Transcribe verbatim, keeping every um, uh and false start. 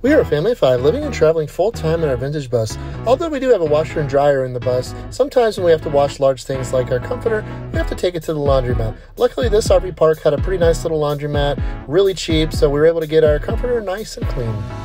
We are a family of five living and traveling full-time in our vintage bus. Although we do have a washer and dryer in the bus, sometimes when we have to wash large things like our comforter, we have to take it to the laundromat. Luckily, this R V park had a pretty nice little laundromat, really cheap, so we were able to get our comforter nice and clean.